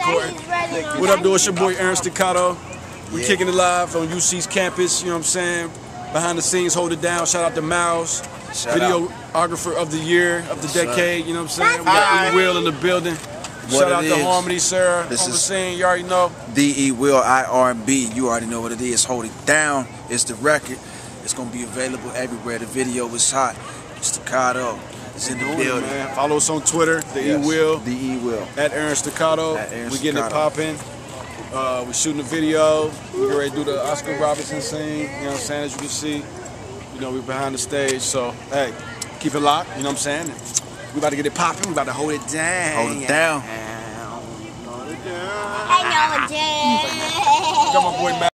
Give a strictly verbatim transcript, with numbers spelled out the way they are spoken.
important. What up, though? It's your boy Aaron Staccato. We Yeah. kicking it live on U C's campus, you know what I'm saying? Behind the scenes, hold it down. Shout out to Miles, Shout out. videographer of the year, of the Yes, decade, you know what I'm saying? We got E Will in the building. What Shout out it to is. Harmony, Sarah, This on the is- scene, you already know. D E Will I R and B. You already know what it is. Hold it down. It's the record. It's gonna be available everywhere. The video is hot. Staccato is in the Doing it, building. man. Follow us on Twitter, the Yes. E Will, D E Will. at Aaron Staccato. At Aaron We getting it Staccato. popping. Uh, we shooting a video. We get ready to do the Oscar Robertson scene. You know what I'm saying? As you can see, you know, we're behind the stage. So, hey, keep it locked. You know what I'm saying? We about to get it popping. We about to hold it down. Hold it down. Hold it down. I know, Jay. Come on, boy, man.